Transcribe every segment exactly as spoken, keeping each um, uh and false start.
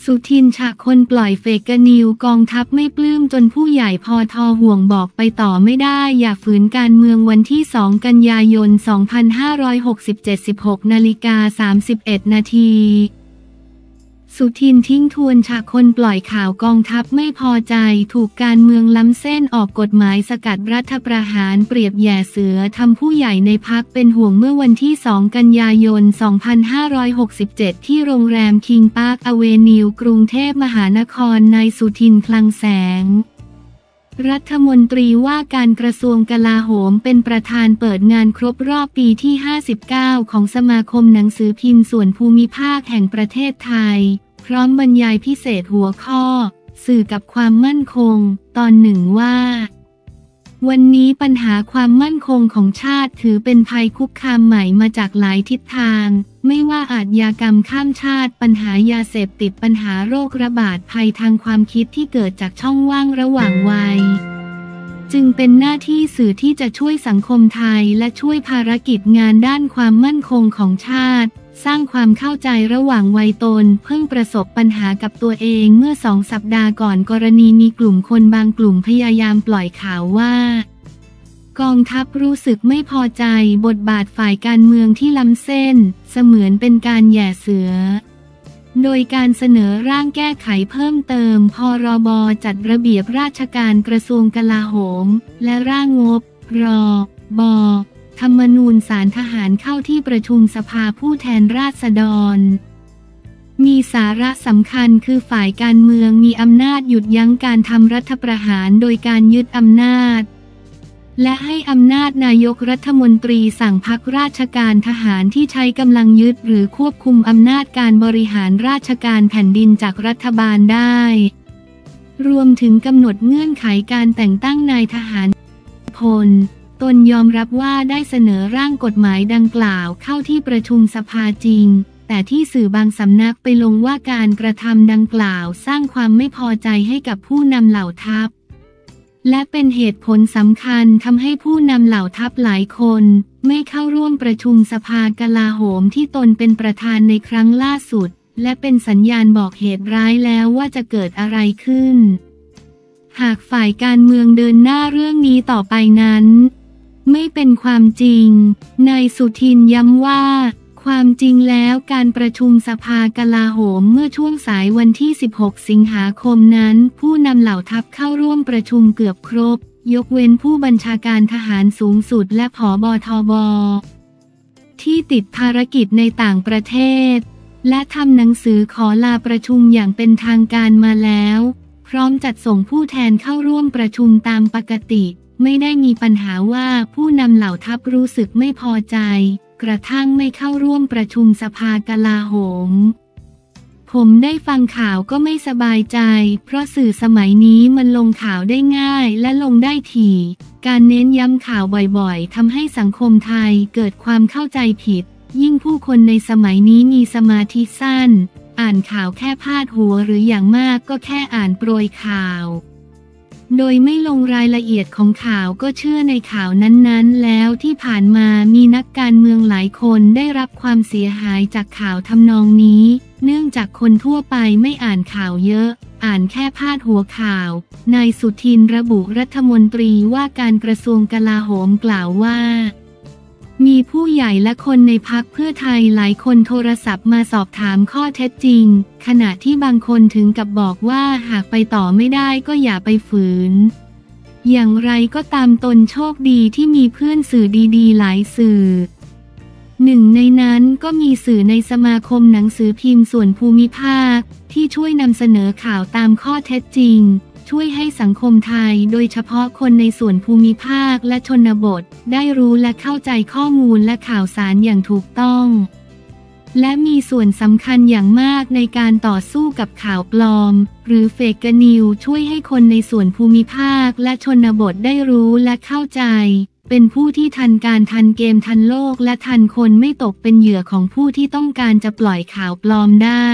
สุทินฉะคนปล่อยเฟกนิวกองทัพไม่ปลื้มจนผู้ใหญ่พอทอห่วงบอกไปต่อไม่ได้อย่าฝืนการเมืองวันที่สองกันยายนสองพันห้าร้อยหกสิบเจ็ด สิบหกนาฬิกาสามสิบเอ็ดนาทีสุทินทิ้งทวนฉะคนปล่อยข่าวกองทัพไม่พอใจถูกการเมืองล้ำเส้นออกกฎหมายสกัดรัฐประหารเปรียบแย่เสือทำผู้ใหญ่ในพรรคเป็นห่วงเมื่อวันที่สองกันยายนสองพันห้าร้อยหกสิบเจ็ดที่โรงแรมคิงพาร์คอเวนิวกรุงเทพมหานครนายสุทินคลังแสงรัฐมนตรีว่าการกระทรวงกลาโหมเป็นประธานเปิดงานครบรอบปีที่ห้าสิบเก้าของสมาคมหนังสือพิมพ์ส่วนภูมิภาคแห่งประเทศไทยพร้อมบรรยายพิเศษหัวข้อสื่อกับความมั่นคงตอนหนึ่งว่าวันนี้ปัญหาความมั่นคงของชาติถือเป็นภัยคุกคามใหม่มาจากหลายทิศทางไม่ว่าอาชญากรรมข้ามชาติปัญหายาเสพติดปัญหาโรคระบาดภัยทางความคิดที่เกิดจากช่องว่างระหว่างวัยจึงเป็นหน้าที่สื่อที่จะช่วยสังคมไทยและช่วยภารกิจงานด้านความมั่นคงของชาติสร้างความเข้าใจระหว่างวัยตนเพิ่งประสบปัญหากับตัวเองเมื่อสองสัปดาห์ก่อนกรณีมีกลุ่มคนบางกลุ่มพยายามปล่อยข่าวว่ากองทัพรู้สึกไม่พอใจบทบาทฝ่ายการเมืองที่ล้ำเส้นเสมือนเป็นการแหย่เสือโดยการเสนอร่างแก้ไขเพิ่มเติมพรบจัดระเบียบราชการกระทรวงกลาโหมและร่างงบรบธรรมนูญศาลทหารเข้าที่ประชุมสภาผู้แทนราษฎรมีสาระสำคัญคือฝ่ายการเมืองมีอำนาจหยุดยั้งการทำรัฐประหารโดยการยึดอำนาจและให้อำนาจนายกรัฐมนตรีสั่งพักราชการทหารที่ใช้กำลังยึดหรือควบคุมอำนาจการบริหารราชการแผ่นดินจากรัฐบาลได้รวมถึงกำหนดเงื่อนไขการแต่งตั้งนายทหารพลตนยอมรับว่าได้เสนอร่างกฎหมายดังกล่าวเข้าที่ประชุมสภาจริงแต่ที่สื่อบางสำนักไปลงว่าการกระทำดังกล่าวสร้างความไม่พอใจให้กับผู้นำเหล่าทัพและเป็นเหตุผลสำคัญทำให้ผู้นำเหล่าทัพหลายคนไม่เข้าร่วมประชุมสภากลาโหมที่ตนเป็นประธานในครั้งล่าสุดและเป็นสัญญาณบอกเหตุร้ายแล้วว่าจะเกิดอะไรขึ้นหากฝ่ายการเมืองเดินหน้าเรื่องนี้ต่อไปนั้นไม่เป็นความจริงนายสุทินย้ำว่าความจริงแล้วการประชุมสภากลาโหมเมื่อช่วงสายวันที่สิบหกสิงหาคมนั้นผู้นำเหล่าทัพเข้าร่วมประชุมเกือบครบยกเว้นผู้บัญชาการทหารสูงสุดและผบทบที่ติดภารกิจในต่างประเทศและทำหนังสือขอลาประชุมอย่างเป็นทางการมาแล้วพร้อมจัดส่งผู้แทนเข้าร่วมประชุมตามปกติไม่ได้มีปัญหาว่าผู้นำเหล่าทัพรู้สึกไม่พอใจกระทั่งไม่เข้าร่วมประชุมสภากลาโหมผมได้ฟังข่าวก็ไม่สบายใจเพราะสื่อสมัยนี้มันลงข่าวได้ง่ายและลงได้ถี่การเน้นย้ำข่าวบ่อยๆทำให้สังคมไทยเกิดความเข้าใจผิดยิ่งผู้คนในสมัยนี้มีสมาธิสั้นอ่านข่าวแค่พาดหัวหรืออย่างมากก็แค่อ่านโปรยข่าวโดยไม่ลงรายละเอียดของข่าวก็เชื่อในข่าวนั้นๆแล้วที่ผ่านมามีนักการเมืองหลายคนได้รับความเสียหายจากข่าวทำนองนี้เนื่องจากคนทั่วไปไม่อ่านข่าวเยอะอ่านแค่พาดหัวข่าวนายสุทินระบุรัฐมนตรีว่าการกระทรวงกลาโหมกล่าวว่ามีผู้ใหญ่และคนในพรรคเพื่อไทยหลายคนโทรศัพท์มาสอบถามข้อเท็จจริงขณะที่บางคนถึงกับบอกว่าหากไปต่อไม่ได้ก็อย่าไปฝืนอย่างไรก็ตามตนโชคดีที่มีเพื่อนสื่อดีๆหลายสื่อหนึ่งในนั้นก็มีสื่อในสมาคมหนังสือพิมพ์ส่วนภูมิภาคที่ช่วยนำเสนอข่าวตามข้อเท็จจริงช่วยให้สังคมไทยโดยเฉพาะคนในส่วนภูมิภาคและชนบทได้รู้และเข้าใจข้อมูลและข่าวสารอย่างถูกต้องและมีส่วนสำคัญอย่างมากในการต่อสู้กับข่าวปลอมหรือเฟกนิวช่วยให้คนในส่วนภูมิภาคและชนบทได้รู้และเข้าใจเป็นผู้ที่ทันการทันเกมทันโลกและทันคนไม่ตกเป็นเหยื่อของผู้ที่ต้องการจะปล่อยข่าวปลอมได้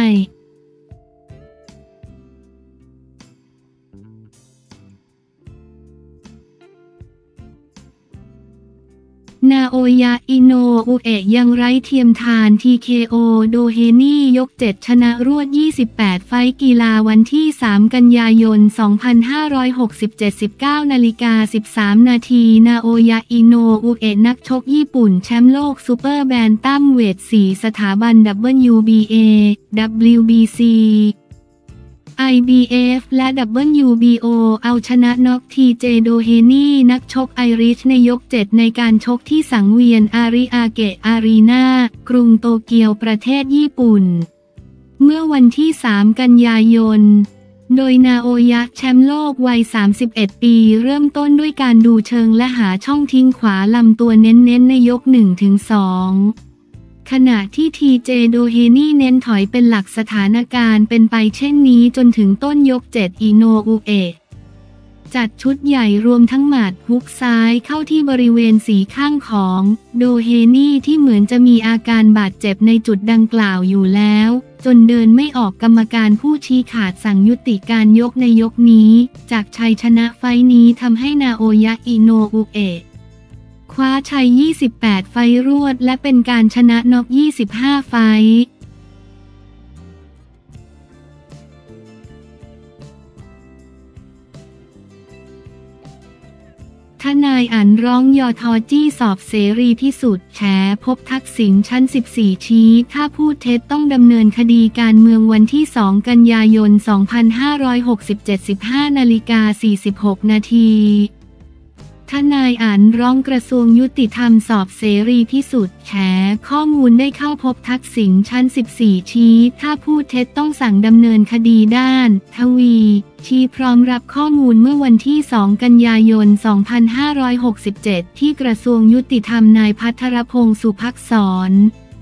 นาโอยะอิโนอุเอะยังไร้เทียมทาน ที เค โอ โดเฮนี่ยกเจ็ดชนะรวดยี่สิบแปดไฟท์กีฬาวันที่สามกันยายนสองพันห้าร้อยหกสิบเจ็ด สิบเก้านาฬิกาสิบสามนาทีนาโอยะอิโนอุเอะนักชกญี่ปุ่นแชมป์โลกซูเปอร์แบนตัมเวทสี่สถาบัน ดับเบิลยู บี เอ ดับเบิลยู บี ซี ไอ บี เอฟ และ ดับเบิลยู บี โอ เอาชนะน็อก ที เจ โดเฮนี่นักชกไอริชในยกเจ็ดในการชกที่สังเวียนอาริอาเกะอารีนากรุงโตเกียวประเทศญี่ปุ่นเมื่อวันที่สามกันยายนโดยนาโอยะแชมป์โลกวัยสามสิบเอ็ดปีเริ่มต้นด้วยการดูเชิงและหาช่องทิ้งขวาลำตัวเน้นๆในยก หนึ่งถึงสอง ขณะที่ ที เจ โดเฮนี่เน้นถอยเป็นหลักสถานการณ์เป็นไปเช่นนี้จนถึงต้นยกเจ็ดอิโนอุเอะจัดชุดใหญ่รวมทั้งหมัดฮุกซ้ายเข้าที่บริเวณสีข้างของโดเฮนี่ที่เหมือนจะมีอาการบาดเจ็บในจุดดังกล่าวอยู่แล้วจนเดินไม่ออกกรรมการผู้ชี้ขาดสั่งยุติการยกในยกนี้จากชัยชนะไฟท์นี้ทำให้นาโอยะอิโนอุเอะคว้าชัยยี่สิบแปดไฟท์รวดและเป็นการชนะน็อกยี่สิบห้าไฟท์ทนายอั๋นร้องยอทอจี้สอบเสรีพิสุทธิ์แฉพบทักษิณชั้นสิบสี่ชี้ถ้าพูดเท็จต้องดำเนินคดีการเมืองวันที่สองกันยายนสองพันห้าร้อยหกสิบเจ็ด สิบห้านาฬิกาสี่สิบหกนาทีทนายอั๋นร้องกระทรวงยุติธรรมสอบเสรีพิสุทธิ์แฉข้อมูลได้เข้าพบทักษิณชั้นสิบสี่ชี้ถ้าพูดเท็จต้องสั่งดำเนินคดีด้านทวีชี้พร้อมรับข้อมูลเมื่อวันที่สองกันยายนสองพันห้าร้อยหกสิบเจ็ดที่กระทรวงยุติธรรมนายภัทรพงษ์สุภักษร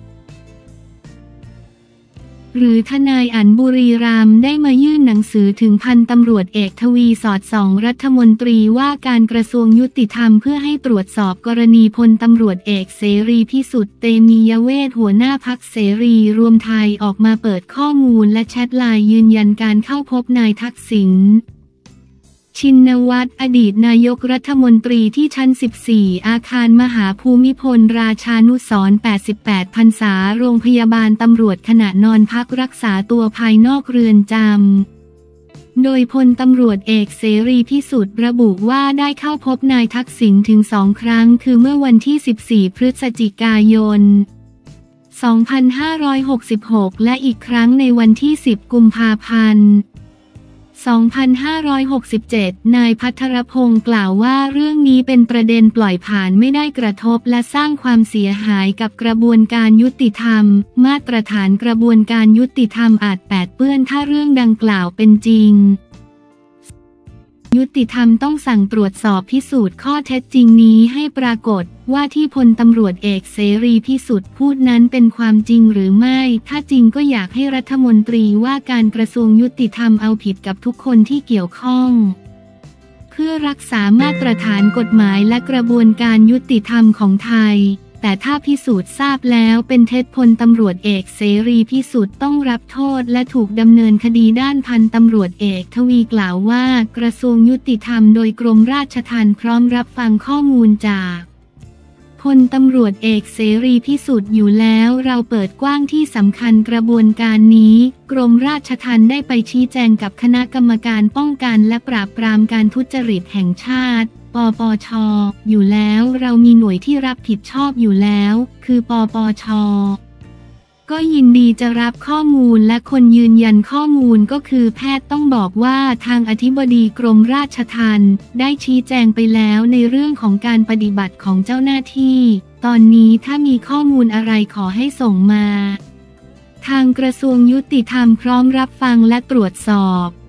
หรือทนายอั๋นบุรีรัมย์ได้มายื่นหนังสือถึงพันตำรวจเอกทวีสอดส่องรัฐมนตรีว่าการกระทรวงยุติธรรมเพื่อให้ตรวจสอบกรณีพลตำรวจเอกเสรีพิสุทธิ์เตมียเวทหัวหน้าพรรคเสรีรวมไทยออกมาเปิดข้อมูลและแชทไลน์ยืนยันการเข้าพบนายทักษิณชินวัตรอดีตนายกรัฐมนตรีที่ชั้นสิบสี่อาคารมหาภูมิพลราชานุสรณ์แปดสิบแปดพรรษาโรงพยาบาลตำรวจขณะนอนพักรักษาตัวภายนอกเรือนจำโดยพลตำรวจเอกเสรีพิสุทธิ์ระบุว่าได้เข้าพบนายทักษิณถึงสองครั้งคือเมื่อวันที่สิบสี่พฤศจิกายนสองพันห้าร้อยหกสิบหกและอีกครั้งในวันที่สิบกุมภาพันธ์สองพันห้าร้อยหกสิบเจ็ด นายภัทรพงศ์กล่าวว่าเรื่องนี้เป็นประเด็นปล่อยผ่านไม่ได้กระทบและสร้างความเสียหายกับกระบวนการยุติธรรมมาตรฐานกระบวนการยุติธรรมอาจแปดเปื้อนถ้าเรื่องดังกล่าวเป็นจริงยุติธรรมต้องสั่งตรวจสอบพิสูจน์ข้อเท็จจริงนี้ให้ปรากฏว่าที่พลตำรวจเอกเสรีพิสุทธิ์พูดนั้นเป็นความจริงหรือไม่ถ้าจริงก็อยากให้รัฐมนตรีว่าการกระทรวงยุติธรรมเอาผิดกับทุกคนที่เกี่ยวข้องเพื่อรักษามาตรฐานกฎหมายและกระบวนการยุติธรรมของไทยแต่ถ้าพิสูจน์ทราบแล้วเป็นเท็จพลตำรวจเอกเสรีพิสุทธิ์ต้องรับโทษและถูกดำเนินคดีด้านพันตำรวจเอกทวีกล่าวว่ากระทรวงยุติธรรมโดยกรมราชทัณฑ์พร้อมรับฟังข้อมูลจากพลตำรวจเอกเสรีพิสุทธิ์อยู่แล้วเราเปิดกว้างที่สำคัญกระบวนการนี้กรมราชทัณฑ์ได้ไปชี้แจงกับคณะกรรมการป้องกันและปราบปรามการทุจริตแห่งชาติปปช.อยู่แล้วเรามีหน่วยที่รับผิดชอบอยู่แล้วคือปปช.ก็ยินดีจะรับข้อมูลและคนยืนยันข้อมูลก็คือแพทย์ต้องบอกว่าทางอธิบดีกรมราชทัณฑ์ได้ชี้แจงไปแล้วในเรื่องของการปฏิบัติของเจ้าหน้าที่ตอนนี้ถ้ามีข้อมูลอะไรขอให้ส่งมาทางกระทรวงยุติธรรมพร้อมรับฟังและตรวจสอบ